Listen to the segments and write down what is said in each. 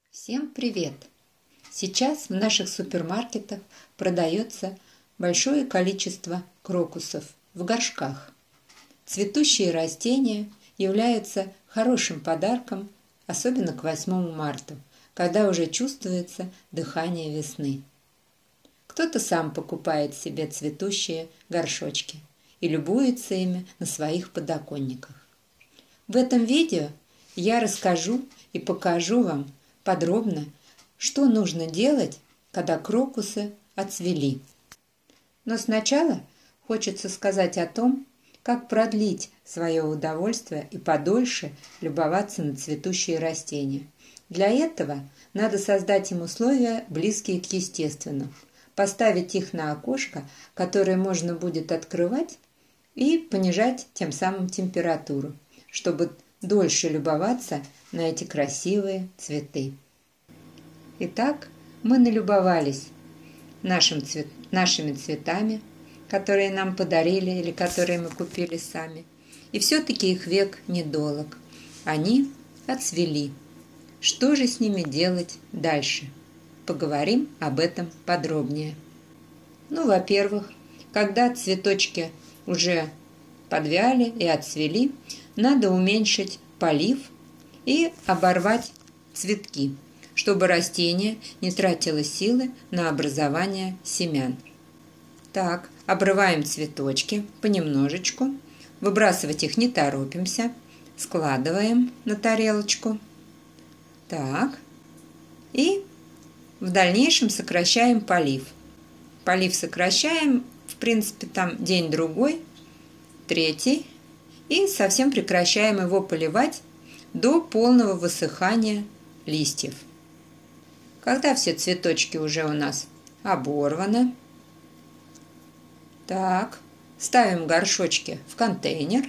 Всем привет! Сейчас в наших супермаркетах продается большое количество крокусов в горшках. Цветущие растения являются хорошим подарком, особенно к 8 марта, когда уже чувствуется дыхание весны. Кто-то сам покупает себе цветущие горшочки и любуется ими на своих подоконниках. В этом видео я расскажу и покажу вам подробно, что нужно делать, когда крокусы отцвели. Но сначала хочется сказать о том, как продлить свое удовольствие и подольше любоваться на цветущие растения. Для этого надо создать им условия, близкие к естественным, поставить их на окошко, которое можно будет открывать, и понижать тем самым температуру, чтобы дольше любоваться на эти красивые цветы. Итак, мы налюбовались нашими цветами, которые нам подарили или которые мы купили сами. И все-таки их век недолог. Они отцвели. Что же с ними делать дальше? Поговорим об этом подробнее. Во-первых, когда цветочки уже подвяли и отцвели, надо уменьшить полив и оборвать цветки, чтобы растение не тратило силы на образование семян. Так, обрываем цветочки понемножечку, выбрасывать их не торопимся, складываем на тарелочку. Так, и в дальнейшем сокращаем полив. Полив сокращаем, в принципе, там день-другой, третий, и совсем прекращаем его поливать до полного высыхания листьев. Когда все цветочки уже у нас оборваны, так, ставим горшочки в контейнер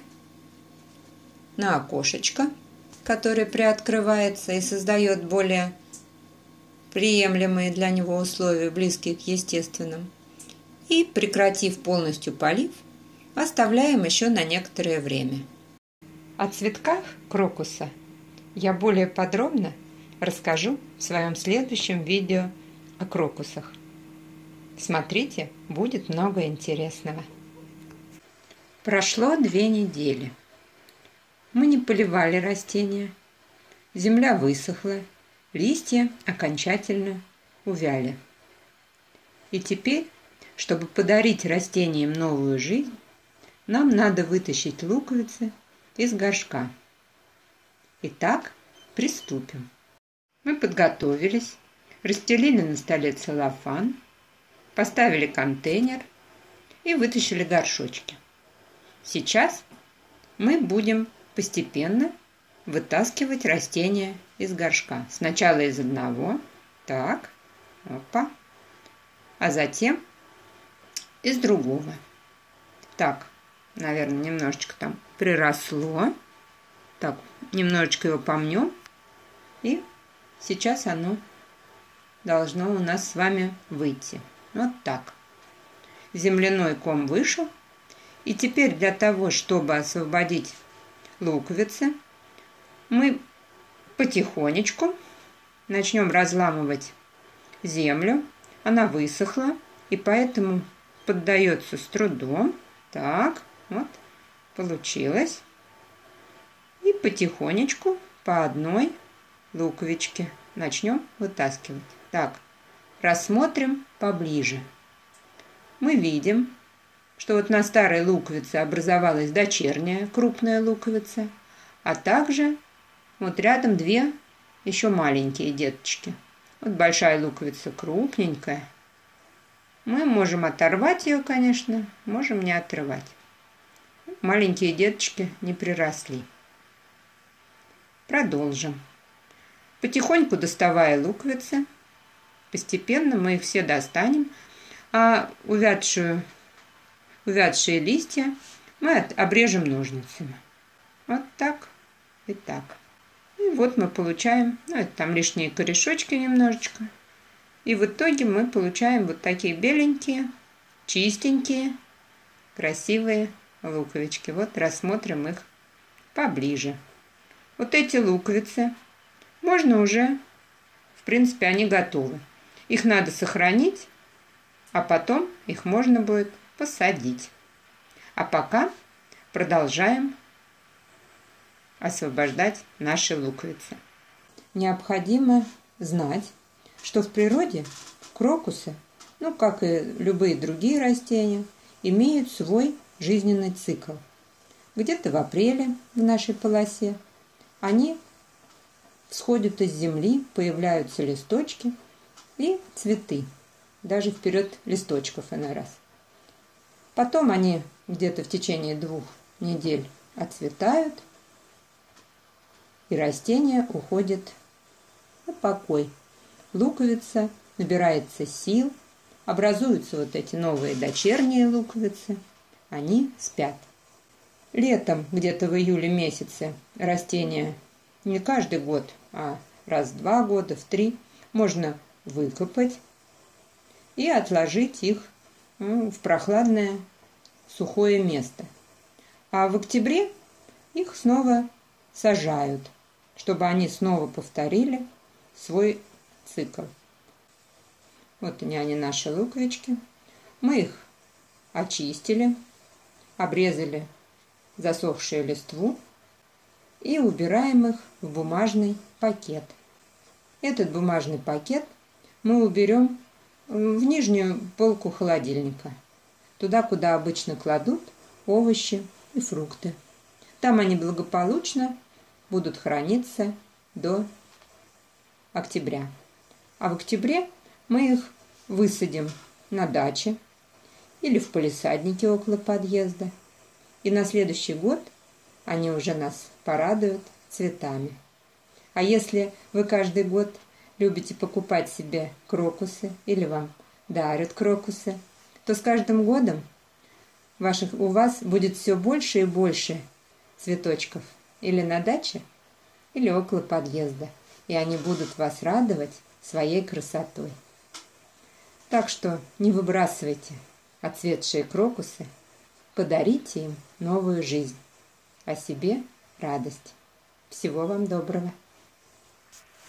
на окошечко, которое приоткрывается и создает более приемлемые для него условия, близкие к естественным. И, прекратив полностью полив, оставляем еще на некоторое время. О цветках крокуса я более подробно расскажу в своем следующем видео о крокусах. Смотрите, будет много интересного. Прошло 2 недели. Мы не поливали растения. Земля высохла, листья окончательно увяли. И теперь, чтобы подарить растениям новую жизнь, нам надо вытащить луковицы из горшка. Итак, приступим. Мы подготовились, расстелили на столе целлофан, поставили контейнер и вытащили горшочки. Сейчас мы будем постепенно вытаскивать растения из горшка. Сначала из одного, так, опа, а затем из другого. Так, наверное, немножечко там приросло. Так, немножечко его помнем. И сейчас оно должно у нас с вами выйти. Вот так. Земляной ком вышел. И теперь для того, чтобы освободить луковицы, мы потихонечку начнем разламывать землю. Она высохла, и поэтому поддается с трудом. Так, вот, получилось. И потихонечку по одной луковичке начнем вытаскивать. Так, рассмотрим поближе. Мы видим, что вот на старой луковице образовалась дочерняя крупная луковица, а также вот рядом 2 еще маленькие деточки. Вот большая луковица крупненькая. Мы можем оторвать ее, конечно, можем не отрывать. Маленькие деточки не приросли. Продолжим. Потихоньку доставая луковицы, постепенно мы их все достанем, а увядшие листья мы обрежем ножницами. Вот так и так. И вот мы получаем, это там лишние корешочки немножечко. И в итоге мы получаем вот такие беленькие, чистенькие, красивые луковички. Вот рассмотрим их поближе. Вот эти луковицы можно уже в принципе, они готовы. Их надо сохранить, а потом их можно будет посадить. А пока продолжаем освобождать наши луковицы. Необходимо знать, что в природе крокусы, как и любые другие растения, имеют свой жизненный цикл. Где-то в апреле в нашей полосе они всходят из земли, появляются листочки и цветы, даже вперед листочков иной раз. Потом они где-то в течение 2 недель отцветают, и растение уходит на покой. Луковица набирается сил, образуются вот эти новые дочерние луковицы, они спят. Летом, где-то в июле месяце, растения не каждый год, а раз в 2 года, в 3, можно выкопать и отложить их в прохладное сухое место. А в октябре их снова сажают, чтобы они снова повторили свой цикл. Вот они, наши луковички. Мы их очистили, обрезали засохшую листву и убираем их в бумажный пакет. Этот бумажный пакет мы уберем в нижнюю полку холодильника, туда, куда обычно кладут овощи и фрукты. Там они благополучно будут храниться до октября. А в октябре мы их высадим на даче или в палисаднике около подъезда. И на следующий год они уже нас порадуют цветами. А если вы каждый год любите покупать себе крокусы или вам дарят крокусы, то с каждым годом у вас будет все больше и больше цветочков или на даче, или около подъезда. И они будут вас радовать своей красотой. Так что не выбрасывайте отцветшие крокусы, подарите им новую жизнь, а себе радость. Всего вам доброго!